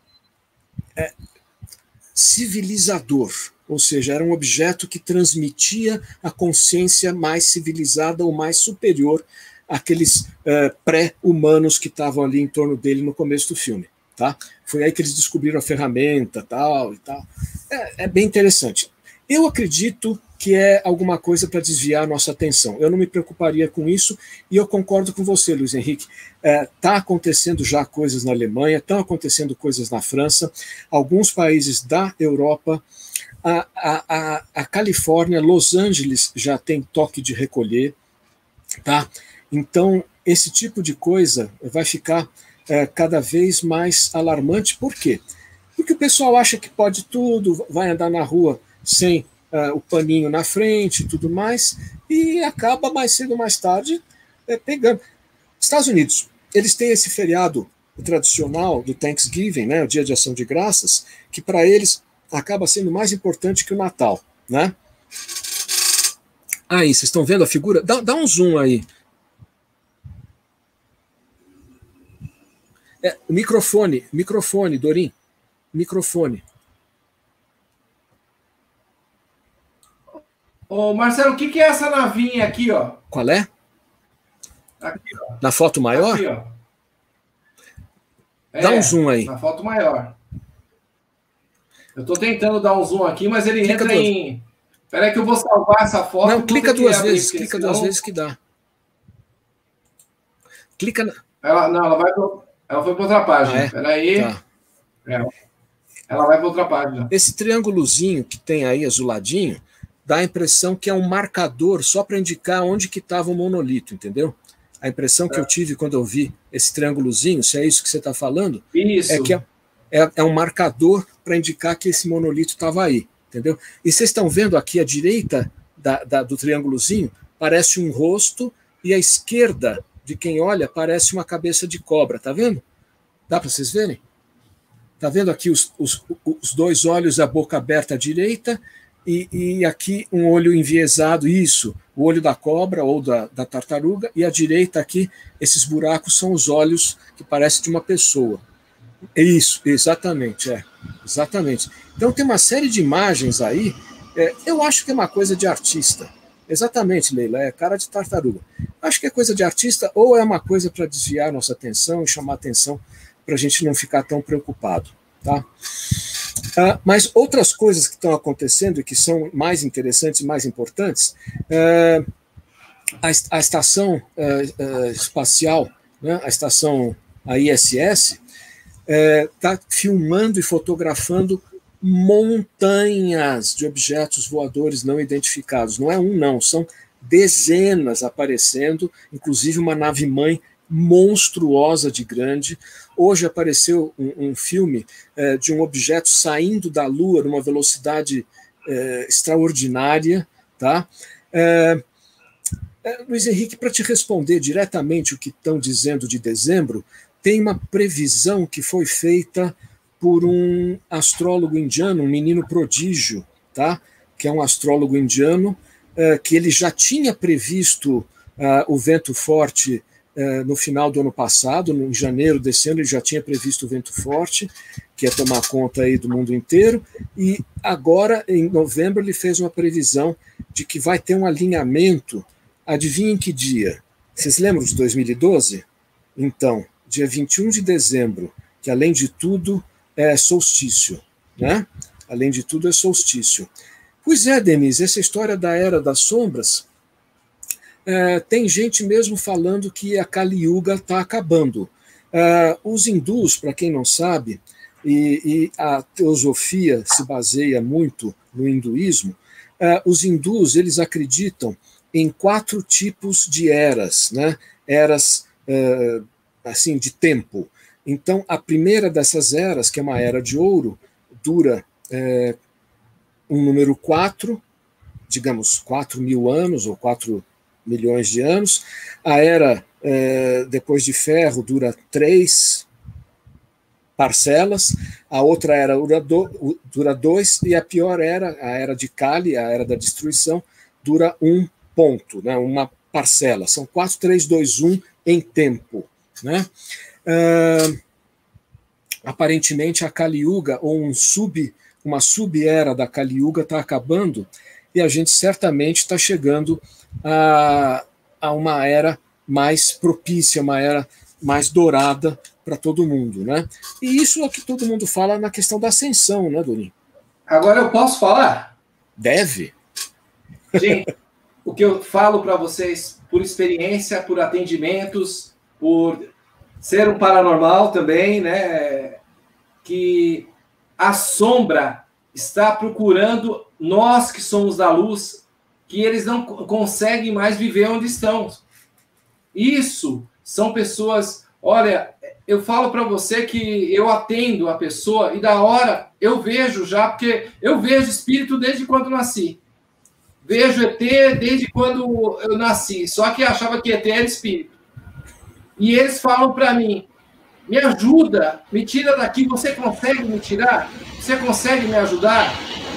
uh, civilizador, ou seja, era um objeto que transmitia a consciência mais civilizada ou mais superior àqueles uh, pré-humanos que estavam ali em torno dele no começo do filme. Tá? Foi aí que eles descobriram a ferramenta tal, e tal. É, é bem interessante. Eu acredito que é alguma coisa para desviar a nossa atenção. Eu não me preocuparia com isso, e eu concordo com você, Luiz Henrique. Está é, acontecendo já coisas na Alemanha, estão acontecendo coisas na França, alguns países da Europa, a, a, a, a Califórnia, Los Angeles já tem toque de recolher, tá? Então, esse tipo de coisa vai ficar é, cada vez mais alarmante. Por quê? Porque o pessoal acha que pode tudo, vai andar na rua sem uh, o paninho na frente e tudo mais, e acaba mais cedo ou mais tarde é, pegando. Estados Unidos, eles têm esse feriado tradicional do Thanksgiving, né, o Dia de Ação de Graças, que para eles acaba sendo mais importante que o Natal, né? Aí, vocês estão vendo a figura? Dá, dá um zoom aí. É, microfone, microfone, Dorim, microfone. Ô, Marcelo, o que, que é essa navinha aqui, ó? Qual é? Aqui, ó. Na foto maior? Aqui, ó. Dá É, um zoom aí. Na foto maior. Eu estou tentando dar um zoom aqui, mas ele clica entra duas... em... Espera aí que eu vou salvar essa foto. Não, clica duas vezes, abrir, clica senão... duas vezes que dá. Clica na... Ela, não, ela vai pro... ela foi para outra página. Ah, é? Espera aí. Tá. É. Ela vai para outra página. Esse triângulozinho que tem aí azuladinho dá a impressão que é um marcador só para indicar onde que estava o monolito, entendeu? A impressão que é. eu tive quando eu vi esse triângulozinho, se é isso que você está falando, isso. é que é, é, é um marcador para indicar que esse monolito estava aí, entendeu? E vocês estão vendo aqui à direita da, da, do triângulozinho, parece um rosto, e à esquerda de quem olha parece uma cabeça de cobra, tá vendo? Dá para vocês verem? Tá vendo aqui os, os, os dois olhos, a boca aberta à direita, e, e aqui um olho enviesado, isso, o olho da cobra ou da, da tartaruga, e à direita aqui, esses buracos são os olhos que parecem de uma pessoa. Isso, exatamente, é, exatamente. Então tem uma série de imagens aí, é, eu acho que é uma coisa de artista. Exatamente, Leila, é cara de tartaruga. Acho que é coisa de artista ou é uma coisa para desviar nossa atenção e chamar atenção para a gente não ficar tão preocupado, tá? Uh, mas outras coisas que estão acontecendo e que são mais interessantes e mais importantes, uh, a, a estação uh, uh, espacial, né, a estação a I S S, está uh, filmando e fotografando montanhas de objetos voadores não identificados. Não é um, não, são dezenas aparecendo, inclusive uma nave-mãe monstruosa de grande. Hoje apareceu um, um filme é, de um objeto saindo da Lua numa velocidade é, extraordinária. Tá? É, é, Luiz Henrique, para te responder diretamente o que estão dizendo de dezembro, tem uma previsão que foi feita por um astrólogo indiano, um menino prodígio, tá? Que é um astrólogo indiano, é, que ele já tinha previsto é, o vento forte no final do ano passado, em janeiro desse ano, ele já tinha previsto o vento forte, que ia tomar conta aí do mundo inteiro, e agora, em novembro, ele fez uma previsão de que vai ter um alinhamento, adivinha em que dia? Vocês lembram de dois mil e doze? Então, dia vinte e um de dezembro, que além de tudo é solstício, né? Além de tudo é solstício. Pois é, Denise, essa história da Era das Sombras, É, tem gente mesmo falando que a Kali Yuga está acabando. É, os hindus, para quem não sabe, e, e a teosofia se baseia muito no hinduísmo, é, os hindus eles acreditam em quatro tipos de eras, né? Eras é, assim, de tempo. Então, a primeira dessas eras, que é uma era de ouro, dura é, um número quatro, digamos, quatro mil anos ou quatro milhões de anos. A era é, depois de ferro dura três parcelas, a outra era dura dois, e a pior era, a era de Kali, a era da destruição, dura um ponto, né, uma parcela. São quatro, três, dois, um em tempo. Né? Uh, aparentemente a Kali Yuga, ou um sub, uma sub-era da Kali Yuga está acabando, e a gente certamente está chegando A, a uma era mais propícia, uma era mais dourada para todo mundo, né? E isso é o que todo mundo fala na questão da ascensão, né, Dorim? Agora eu posso falar? Deve. Gente, o que eu falo para vocês, por experiência, por atendimentos, por ser um paranormal também, né? Que a sombra está procurando nós que somos da luz, que eles não conseguem mais viver onde estão. Isso são pessoas... Olha, eu falo para você que eu atendo a pessoa e da hora eu vejo já, porque eu vejo espírito desde quando nasci. Vejo E T desde quando eu nasci, só que achava que E T era espírito. E eles falam para mim, me ajuda, me tira daqui, você consegue me tirar? Você consegue me ajudar?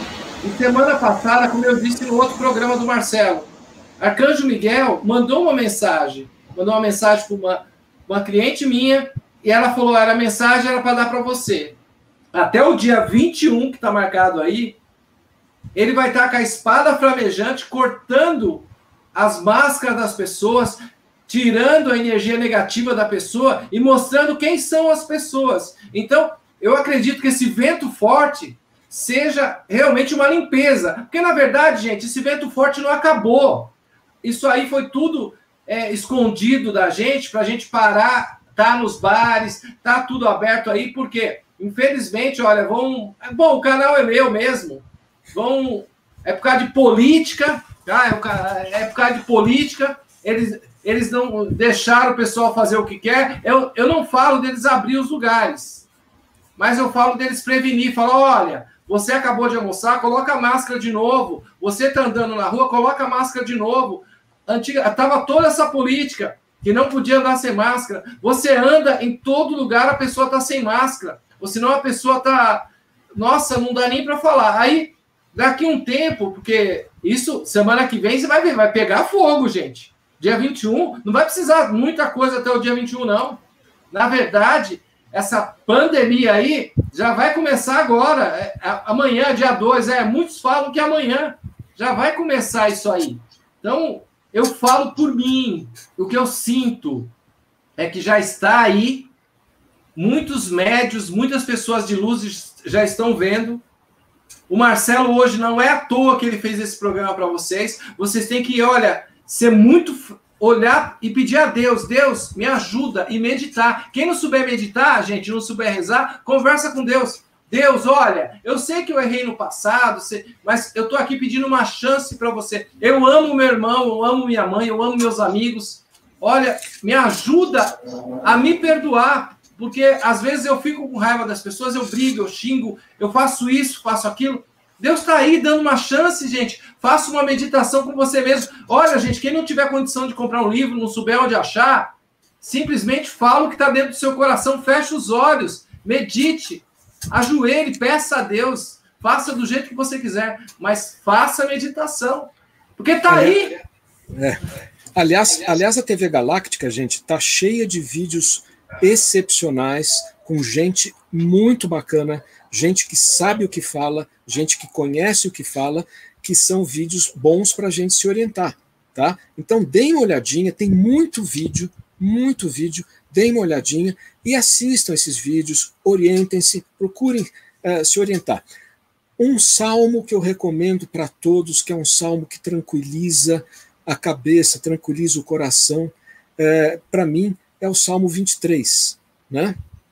E semana passada, como eu disse no outro programa do Marcelo, Arcanjo Miguel mandou uma mensagem, mandou uma mensagem para uma, uma cliente minha, e ela falou, era a mensagem era para dar para você. Até o dia vinte e um, que está marcado aí, ele vai estar com a espada flamejante, cortando as máscaras das pessoas, tirando a energia negativa da pessoa e mostrando quem são as pessoas. Então, eu acredito que esse vento forte seja realmente uma limpeza. Porque, na verdade, gente, esse vento forte não acabou. Isso aí foi tudo é, escondido da gente, para a gente parar, tá nos bares, tá tudo aberto aí, porque, infelizmente, olha, vão... Bom, o canal é meu mesmo. Vão... É por causa de política, tá? É por causa de política, eles... Eles não deixaram o pessoal fazer o que quer. Eu, eu não falo deles abrir os lugares, mas eu falo deles prevenir. Falo, olha, você acabou de almoçar, coloca a máscara de novo. Você está andando na rua, coloca a máscara de novo. Antiga, tava toda essa política que não podia andar sem máscara. Você anda em todo lugar, a pessoa está sem máscara. Ou senão a pessoa está... Nossa, não dá nem para falar. Aí, daqui um tempo, porque isso, semana que vem, você vai ver, vai pegar fogo, gente. Dia vinte e um, não vai precisar muita coisa até o dia vinte e um, não. Na verdade, essa pandemia aí já vai começar agora. É, amanhã, dia dois, é, muitos falam que amanhã já vai começar isso aí. Então, eu falo por mim. O que eu sinto é que já está aí, muitos médios, muitas pessoas de luz já estão vendo. O Marcelo hoje não é à toa que ele fez esse programa para vocês. Vocês têm que, olha... ser muito... olhar e pedir a Deus, Deus, me ajuda, e meditar. Quem não souber meditar, gente, não souber rezar, conversa com Deus. Deus, olha, eu sei que eu errei no passado, mas eu estou aqui pedindo uma chance para você. Eu amo meu irmão, eu amo minha mãe, eu amo meus amigos. Olha, me ajuda a me perdoar, porque às vezes eu fico com raiva das pessoas, eu brigo, eu xingo, eu faço isso, faço aquilo. Deus está aí dando uma chance, gente. Faça uma meditação com você mesmo. Olha, gente, quem não tiver condição de comprar um livro, não souber onde achar, simplesmente fala o que está dentro do seu coração, feche os olhos, medite, ajoelhe, peça a Deus, faça do jeito que você quiser, mas faça a meditação, porque está aí. É. Aliás, aliás, a T V Galáctica, gente, está cheia de vídeos excepcionais, com gente muito bacana, gente que sabe o que fala, gente que conhece o que fala, que são vídeos bons para a gente se orientar, tá? Então, deem uma olhadinha, tem muito vídeo, muito vídeo, deem uma olhadinha e assistam esses vídeos, orientem-se, procurem uh, se orientar. Um salmo que eu recomendo para todos, que é um salmo que tranquiliza a cabeça, tranquiliza o coração, uh, para mim, é o Salmo vinte e três, né?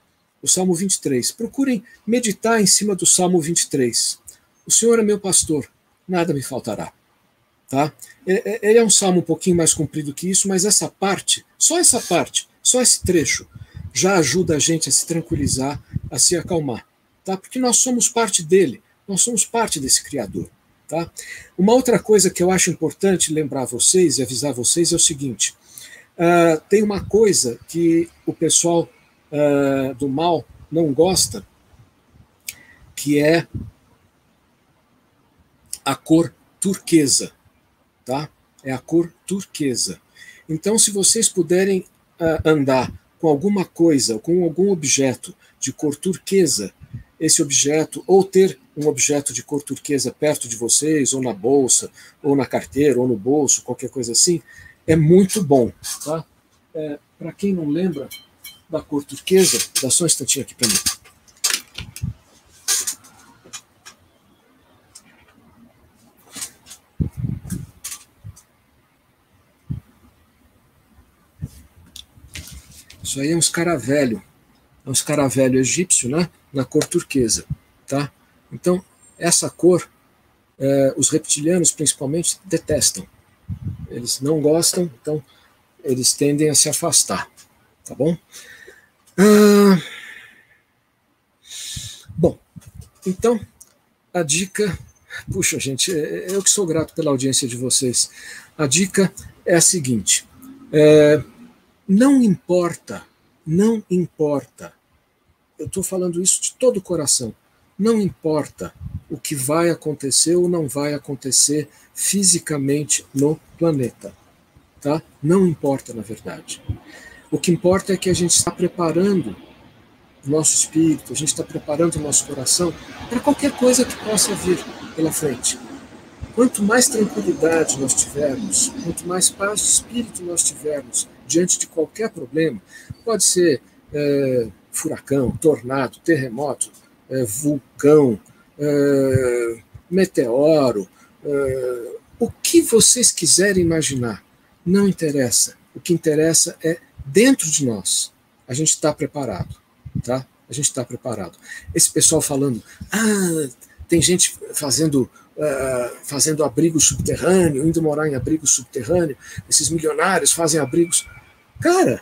O Salmo vinte e três. Procurem meditar em cima do Salmo vinte e três. O Senhor é meu pastor, nada me faltará. Tá? Ele é um salmo um pouquinho mais comprido que isso, mas essa parte, só essa parte, só esse trecho, já ajuda a gente a se tranquilizar, a se acalmar. Tá? Porque nós somos parte dele, nós somos parte desse Criador. Tá? Uma outra coisa que eu acho importante lembrar vocês e avisar vocês é o seguinte, uh, tem uma coisa que o pessoal Uh, do mal não gosta, que é a cor turquesa, tá? É a cor turquesa. Então, se vocês puderem uh, andar com alguma coisa, com algum objeto de cor turquesa, esse objeto, ou ter um objeto de cor turquesa perto de vocês, ou na bolsa, ou na carteira, ou no bolso, qualquer coisa assim, é muito bom, tá? É, para quem não lembra da cor turquesa, dá só um instantinho aqui para mim. Isso aí é um escaravelho, é um escaravelho egípcio, né? Na cor turquesa, tá? Então, essa cor, é, os reptilianos principalmente detestam. Eles não gostam, então eles tendem a se afastar, tá bom? Ah, bom, então, a dica... Puxa, gente, eu que sou grato pela audiência de vocês. A dica é a seguinte, é, não importa, não importa, eu estou falando isso de todo o coração, não importa o que vai acontecer ou não vai acontecer fisicamente no planeta, tá? Não importa, na verdade. O que importa é que a gente está preparando o nosso espírito, a gente está preparando o nosso coração para qualquer coisa que possa vir pela frente. Quanto mais tranquilidade nós tivermos, quanto mais paz de espírito nós tivermos diante de qualquer problema, pode ser é, furacão, tornado, terremoto, é, vulcão, é, meteoro, é, o que vocês quiserem imaginar, não interessa. O que interessa é dentro de nós. A gente está preparado, tá? A gente está preparado. Esse pessoal falando, ah, tem gente fazendo, uh, fazendo abrigo subterrâneo, indo morar em abrigo subterrâneo, esses milionários fazem abrigos. Cara,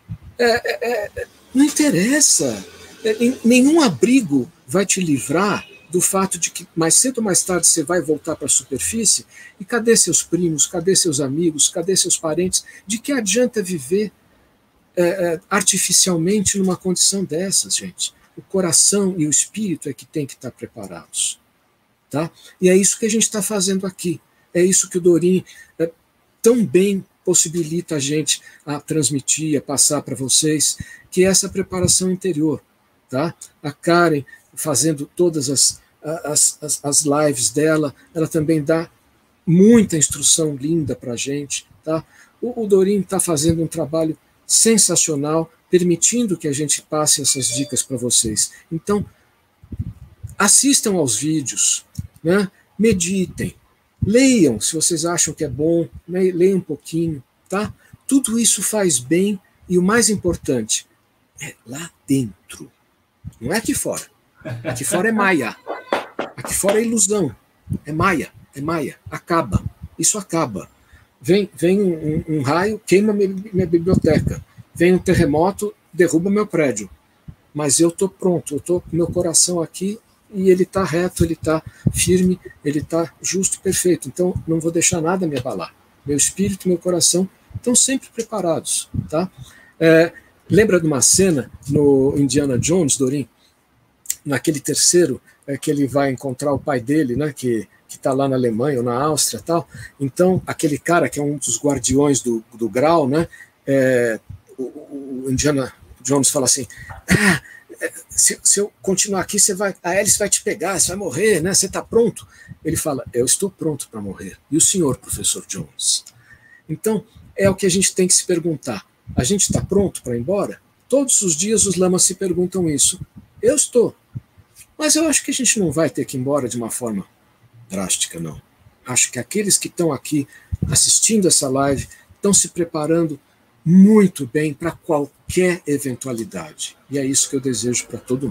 é, é, é, não interessa. É, nenhum abrigo vai te livrar do fato de que mais cedo ou mais tarde você vai voltar para a superfície e cadê seus primos, cadê seus amigos, cadê seus parentes? De que adianta viver é, é, artificialmente numa condição dessas, gente? O coração e o espírito é que tem que estar preparados. Tá? E é isso que a gente está fazendo aqui. É isso que o Dorim é, tão bem possibilita a gente a transmitir, a passar para vocês, que é essa preparação interior. Tá? A Karen, fazendo todas as, as, as, as lives dela, ela também dá muita instrução linda para a gente. Tá? O, o Dorim está fazendo um trabalho sensacional, permitindo que a gente passe essas dicas para vocês. Então, assistam aos vídeos, né? Meditem, leiam se vocês acham que é bom, né? Leiam um pouquinho, tá? Tudo isso faz bem e o mais importante é lá dentro, não é aqui fora. Aqui fora é maia, aqui fora é ilusão, é maia, é maia, acaba, isso acaba. Vem, vem um, um, um raio, queima minha, minha biblioteca. Vem um terremoto, derruba meu prédio. Mas eu estou pronto, eu estou com meu coração aqui e ele está reto, ele está firme, ele está justo e perfeito. Então, não vou deixar nada me abalar. Meu espírito e meu coração estão sempre preparados. Tá? É, lembra de uma cena no Indiana Jones, Dorim? Naquele terceiro, é, que ele vai encontrar o pai dele, né, que que está lá na Alemanha ou na Áustria e tal. Então, aquele cara que é um dos guardiões do, do grau, né, é, o, o Indiana Jones fala assim, ah, se, se eu continuar aqui, você vai, a hélice vai te pegar, você vai morrer, né, você está pronto? Ele fala, eu estou pronto para morrer. E o senhor, professor Jones? Então, é o que a gente tem que se perguntar. A gente está pronto para ir embora? Todos os dias os lamas se perguntam isso. Eu estou. Mas eu acho que a gente não vai ter que ir embora de uma forma drástica, não. Acho que aqueles que estão aqui assistindo essa live estão se preparando muito bem para qualquer eventualidade. E é isso que eu desejo para todo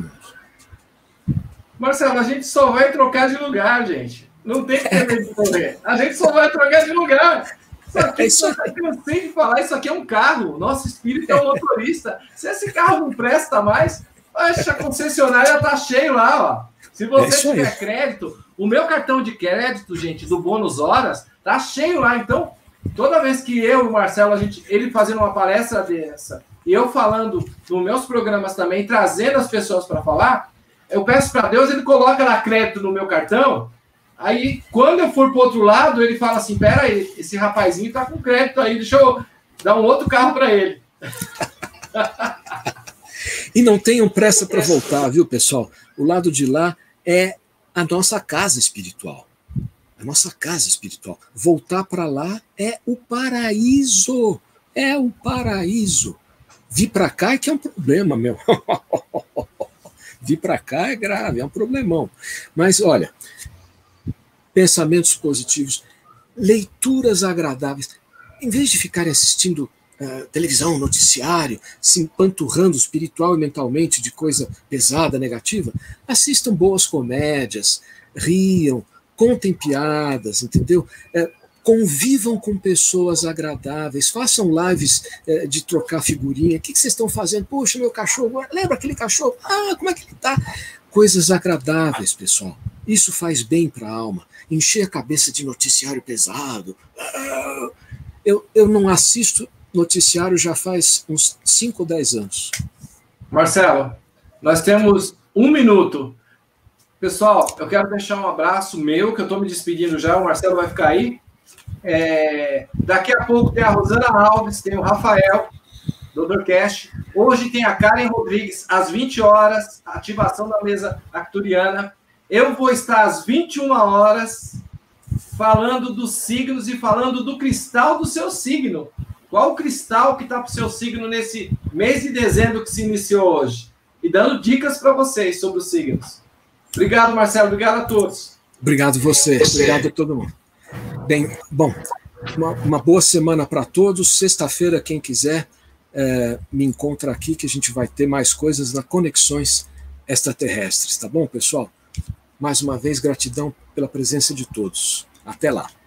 mundo. Marcelo, a gente só vai trocar de lugar, gente. Não tem que ter medo de correr. A gente só vai trocar de lugar. Isso aqui, é isso aqui. Eu cansei de falar, isso aqui é um carro. Nosso espírito é um motorista. Se esse carro não presta mais, acho que a concessionária está cheio lá, ó. Se você é tiver crédito, o meu cartão de crédito, gente, do Bônus Horas, tá cheio lá. Então, toda vez que eu e o Marcelo, a gente, ele fazendo uma palestra dessa, e eu falando nos meus programas também, trazendo as pessoas para falar, eu peço para Deus, ele coloca lá crédito no meu cartão, aí, quando eu for pro outro lado, ele fala assim, pera aí, esse rapazinho tá com crédito aí, deixa eu dar um outro carro para ele. E não tenham pressa para voltar, viu, pessoal? O lado de lá é a nossa casa espiritual. A nossa casa espiritual. Voltar para lá é o paraíso. É o paraíso. Vir para cá é que é um problema, meu. Vir para cá é grave, é um problemão. Mas, olha, pensamentos positivos, leituras agradáveis. Em vez de ficarem assistindo Uh, televisão, noticiário, se empanturrando espiritual e mentalmente de coisa pesada, negativa, assistam boas comédias, riam, contem piadas, entendeu? Uh, convivam com pessoas agradáveis, façam lives é, de trocar figurinha. O que, que vocês estão fazendo? Puxa, meu cachorro, lembra aquele cachorro? Ah, como é que ele está? Coisas agradáveis, pessoal. Isso faz bem para a alma. Encher a cabeça de noticiário pesado. Eu, eu não assisto noticiário já faz uns cinco ou dez anos. Marcelo, nós temos um minuto. Pessoal, eu quero deixar um abraço meu, que eu estou me despedindo já, o Marcelo vai ficar aí. É, daqui a pouco tem a Rosana Alves, tem o Rafael, doutor Cash. Hoje tem a Karen Rodrigues, às vinte horas, ativação da mesa acturiana. Eu vou estar às vinte e uma horas falando dos signos e falando do cristal do seu signo. Qual o cristal que está para o seu signo nesse mês de dezembro que se iniciou hoje? E dando dicas para vocês sobre os signos. Obrigado, Marcelo. Obrigado a todos. Obrigado você. Obrigado a todo mundo. Bem, bom, uma, uma boa semana para todos. Sexta-feira, quem quiser, é, me encontra aqui que a gente vai ter mais coisas na Conexões Extraterrestres. Tá bom, pessoal? Mais uma vez, gratidão pela presença de todos. Até lá.